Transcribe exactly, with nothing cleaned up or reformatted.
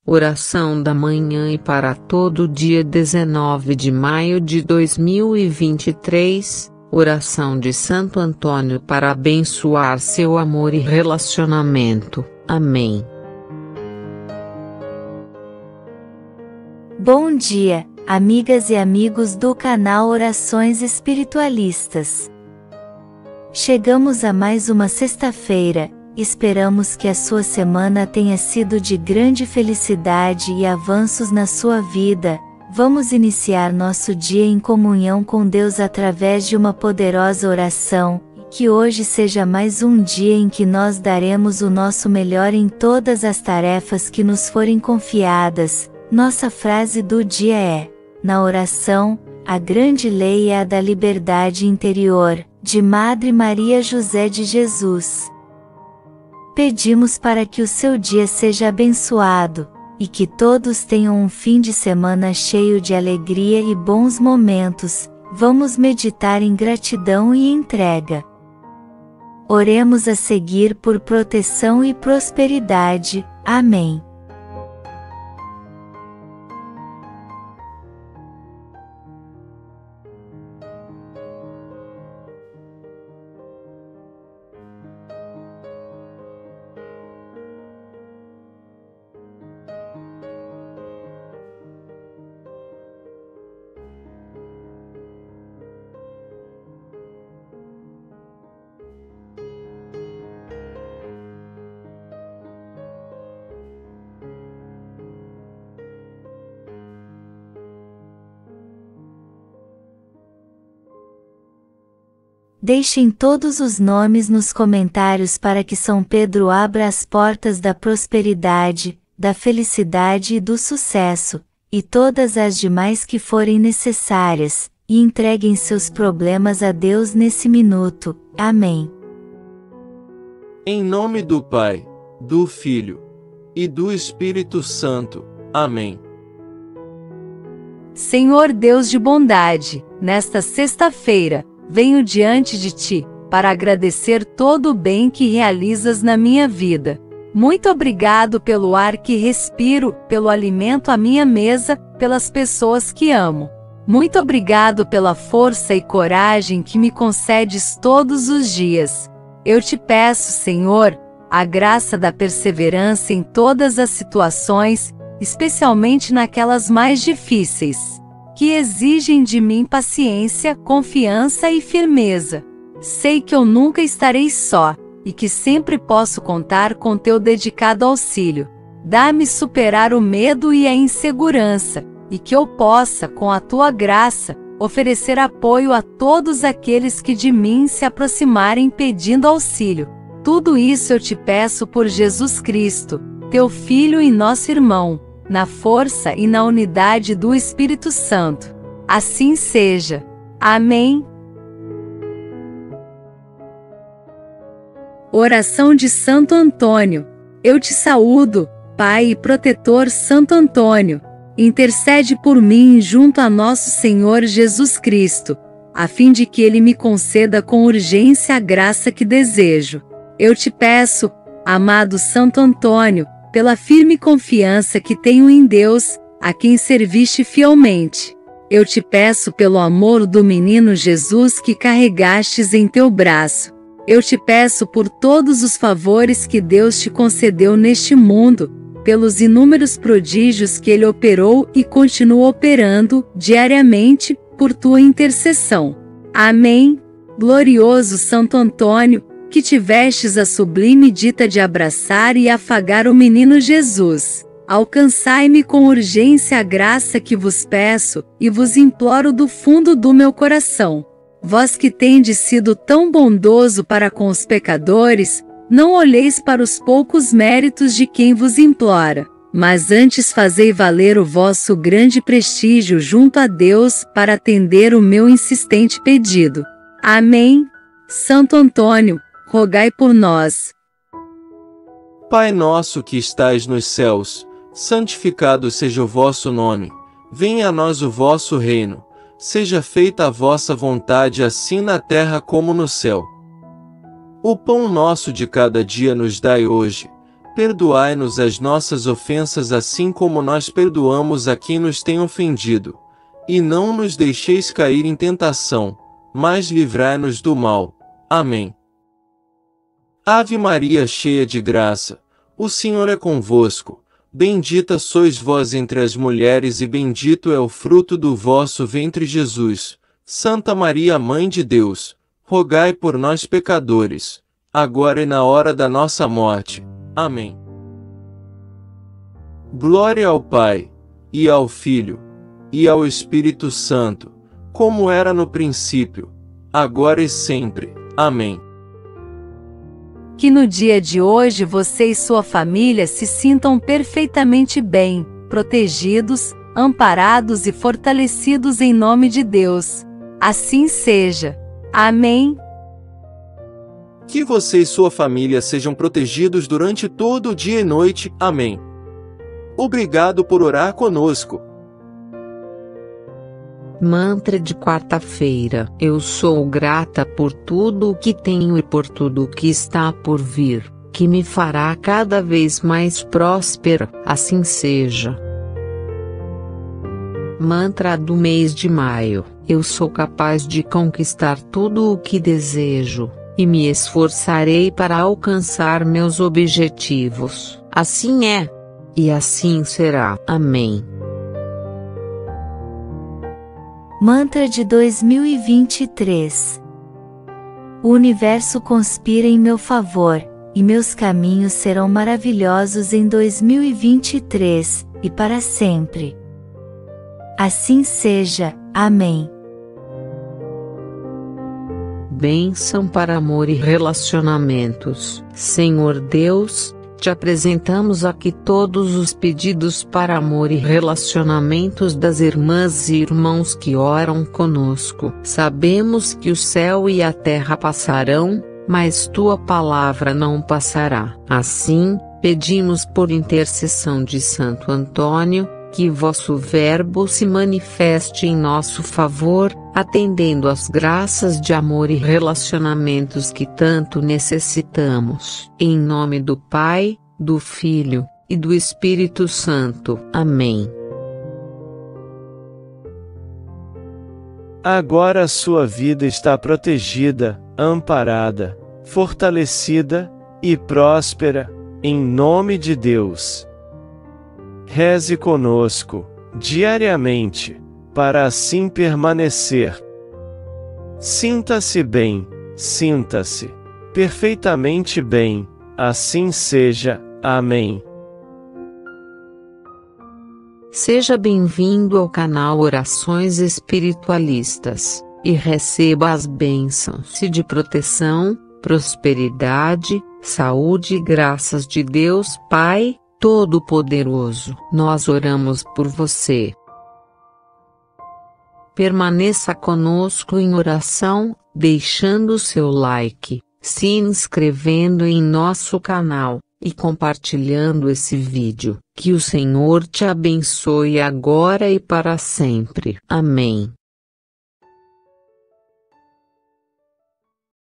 Oração da manhã e para todo dia dezenove de maio de dois mil e vinte e três, oração de Santo Antônio para abençoar seu amor e relacionamento. Amém. Bom dia, amigas e amigos do canal Orações Espiritualistas. Chegamos a mais uma sexta-feira. Esperamos que a sua semana tenha sido de grande felicidade e avanços na sua vida. Vamos iniciar nosso dia em comunhão com Deus através de uma poderosa oração. Que hoje seja mais um dia em que nós daremos o nosso melhor em todas as tarefas que nos forem confiadas. Nossa frase do dia é: na oração, a grande lei é a da liberdade interior, de Madre Maria José de Jesus. Pedimos para que o seu dia seja abençoado, e que todos tenham um fim de semana cheio de alegria e bons momentos. Vamos meditar em gratidão e entrega. Oremos a seguir por proteção e prosperidade. Amém. Deixem todos os nomes nos comentários para que São Pedro abra as portas da prosperidade, da felicidade e do sucesso, e todas as demais que forem necessárias, e entreguem seus problemas a Deus nesse minuto. Amém. Em nome do Pai, do Filho e do Espírito Santo. Amém. Senhor Deus de bondade, nesta sexta-feira, venho diante de Ti, para agradecer todo o bem que realizas na minha vida. Muito obrigado pelo ar que respiro, pelo alimento à minha mesa, pelas pessoas que amo. Muito obrigado pela força e coragem que me concedes todos os dias. Eu te peço, Senhor, a graça da perseverança em todas as situações, especialmente naquelas mais difíceis, que exigem de mim paciência, confiança e firmeza. Sei que eu nunca estarei só, e que sempre posso contar com teu dedicado auxílio. Dá-me superar o medo e a insegurança, e que eu possa, com a tua graça, oferecer apoio a todos aqueles que de mim se aproximarem pedindo auxílio. Tudo isso eu te peço por Jesus Cristo, teu Filho e nosso irmão, na força e na unidade do Espírito Santo. Assim seja. Amém. Oração de Santo Antônio. Eu te saúdo, Pai e protetor Santo Antônio. Intercede por mim junto a nosso Senhor Jesus Cristo, a fim de que Ele me conceda com urgência a graça que desejo. Eu te peço, amado Santo Antônio, pela firme confiança que tenho em Deus, a quem serviste fielmente. Eu te peço pelo amor do menino Jesus que carregastes em teu braço. Eu te peço por todos os favores que Deus te concedeu neste mundo, pelos inúmeros prodígios que Ele operou e continua operando, diariamente, por tua intercessão. Amém. Glorioso Santo Antônio, que tivestes a sublime dita de abraçar e afagar o menino Jesus, alcançai-me com urgência a graça que vos peço, e vos imploro do fundo do meu coração. Vós que tendes sido tão bondoso para com os pecadores, não olheis para os poucos méritos de quem vos implora, mas antes fazei valer o vosso grande prestígio junto a Deus para atender o meu insistente pedido. Amém. Santo Antônio, rogai por nós. Pai nosso que estais nos céus, santificado seja o vosso nome. Venha a nós o vosso reino. Seja feita a vossa vontade assim na terra como no céu. O pão nosso de cada dia nos dai hoje. Perdoai-nos as nossas ofensas assim como nós perdoamos a quem nos tem ofendido. E não nos deixeis cair em tentação, mas livrai-nos do mal. Amém. Ave Maria, cheia de graça, o Senhor é convosco. Bendita sois vós entre as mulheres e bendito é o fruto do vosso ventre, Jesus. Santa Maria, Mãe de Deus, rogai por nós pecadores, agora e na hora da nossa morte. Amém. Glória ao Pai, e ao Filho, e ao Espírito Santo, como era no princípio, agora e sempre. Amém. Que no dia de hoje você e sua família se sintam perfeitamente bem, protegidos, amparados e fortalecidos em nome de Deus. Assim seja. Amém. Que você e sua família sejam protegidos durante todo o dia e noite. Amém. Obrigado por orar conosco. Mantra de quarta-feira. Eu sou grata por tudo o que tenho e por tudo o que está por vir, que me fará cada vez mais próspera. Assim seja. Mantra do mês de maio. Eu sou capaz de conquistar tudo o que desejo, e me esforçarei para alcançar meus objetivos. Assim é. E assim será. Amém. Mantra de dois mil e vinte e três. O universo conspira em meu favor, e meus caminhos serão maravilhosos em dois mil e vinte e três, e para sempre. Assim seja. Amém. Bênção para amor e relacionamentos. Senhor Deus, te apresentamos aqui todos os pedidos para amor e relacionamentos das irmãs e irmãos que oram conosco. Sabemos que o céu e a terra passarão, mas tua palavra não passará. Assim, pedimos por intercessão de Santo Antônio, que vosso verbo se manifeste em nosso favor, atendendo às graças de amor e relacionamentos que tanto necessitamos. Em nome do Pai, do Filho, e do Espírito Santo. Amém. Agora a sua vida está protegida, amparada, fortalecida e próspera, em nome de Deus. Reze conosco, diariamente, para assim permanecer. Sinta-se bem, sinta-se perfeitamente bem, assim seja. Amém. Seja bem-vindo ao canal Orações Espiritualistas, e receba as bênçãos de proteção, prosperidade, saúde e graças de Deus Pai Todo-Poderoso. Nós oramos por você. Permaneça conosco em oração, deixando seu like, se inscrevendo em nosso canal, e compartilhando esse vídeo. Que o Senhor te abençoe agora e para sempre. Amém.